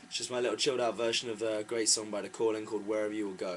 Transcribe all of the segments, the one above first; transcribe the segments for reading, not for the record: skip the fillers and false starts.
It's just my little chilled out version of a great song by The Calling called Wherever You Will Go.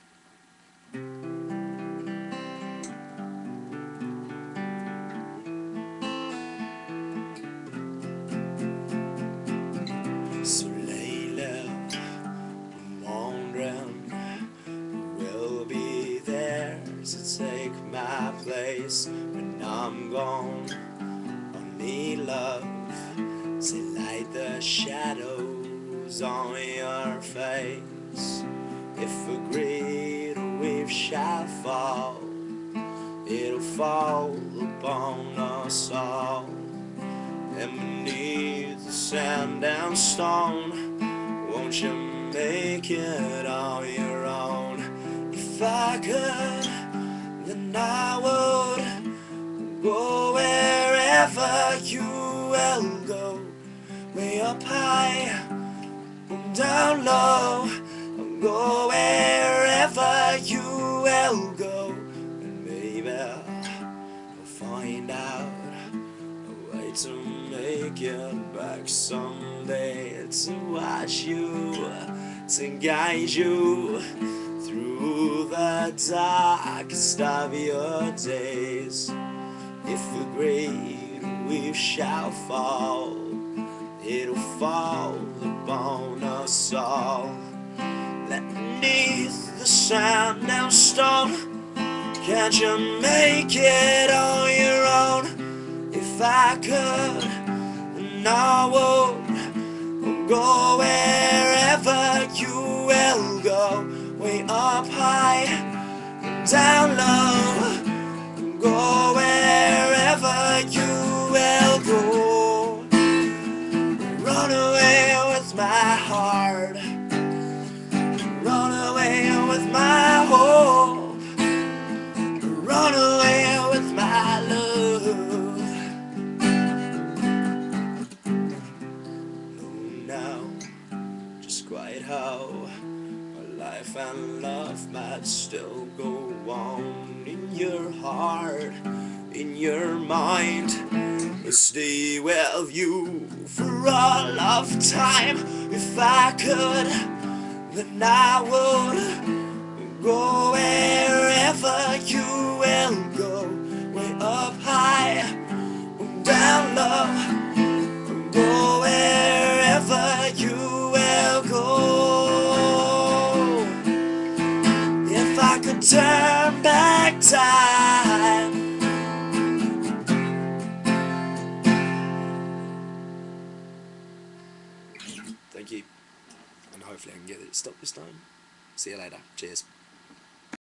So lately I'm wondering who will be there to take my place when I'm gone. Only love to light the shadows on your face. If a great wave shall fall, it'll fall upon us all. And beneath the sand and stone, won't you make it on your own? If I could, then I would go wherever you will go. Way up high, down low, I'll go wherever you will go. And maybe I'll find out a way to make it back someday, to watch you, to guide you through the darkest of your days. If a great wave shall fall, it'll fall upon us all. Beneath the sand and stone, can't you make it on your own? If I could, then I would go wherever you will go. Way up high, down low, go wherever you will go. Run away with my heart, run away with my hope, run away with my love. Know now just quite how my life and love might still go on in your heart, in your mind. Stay with you for all of time. If I could, then I would go wherever you will go. Way up high, down low, go wherever you will go. If I could turn back time, thank you, and hopefully I can get it stopped this time. See you later. Cheers.